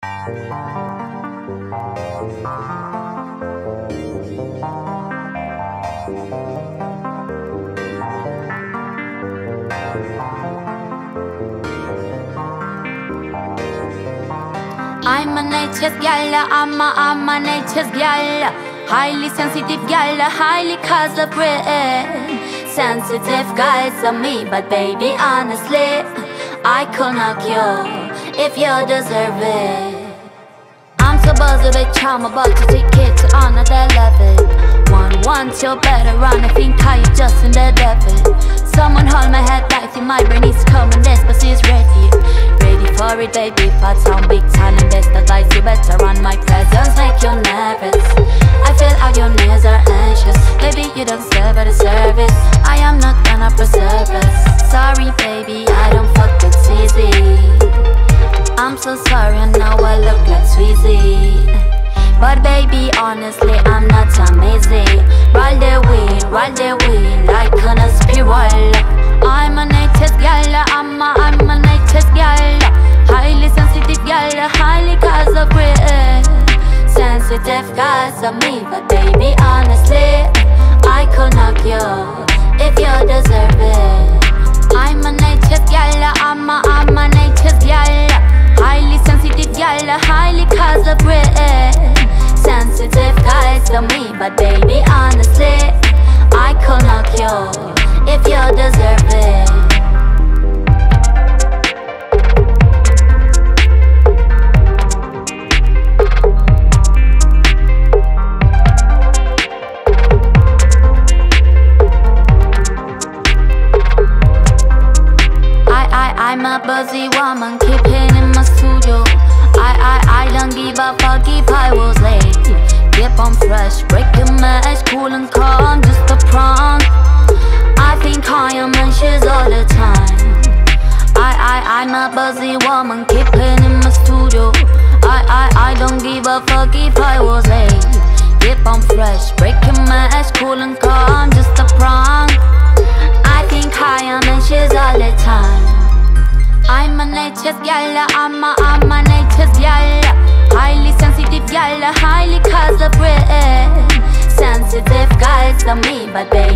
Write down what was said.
I'm a nature's gal, I'm a nature's gal. Highly sensitive gal, highly cosmopolitan. Sensitive guys are me, but baby, honestly, I could knock you if you deserve it. I'm so buzzed, bitch, I'm about to take it to another level. Once you better run, I think I just in the devil. Someone hold my head tight, my brain is coming, this pussy is ready. Ready for it, baby, fat sound, big time, and best advice, you better run. My presence make you nervous. I feel how your knees are anxious. Baby, you don't serve at a service. I am not gonna preserve us. Sorry, baby, I don't fuck with Sweezy. I'm so sorry, I know I look like Sweezy, but baby, honestly, I'm not amazing. Roll the weed like on a spiral. I'm a nature's gal, I'm a nature's gal. Highly sensitive gal, highly cosmopolitan. Sensitive guys are me, but baby, honestly, I could knock you if you deserve it. I'm a nature's gal, I'm a nature's gal. Highly sensitive gal, highly cosmopolitan. Sensitive guys are me, but baby, honestly, I could knock you if you deserve it. I'm a busy woman, keeping in my studio. I don't give a fuck if I was late. Keep on fresh, break your mask, cool and calm, just a prank. I think I am anxious all the time. I'm a busy woman, keeping in my studio. I don't give a fuck if I was late. Keep on fresh, break your mask, cool and calm, just a prank. I think I am anxious all the time. I'm a nature's gal, I'm a nature's gal. Highly sensitive gal, highly cosmopolitan. Sensitive guys are me, but they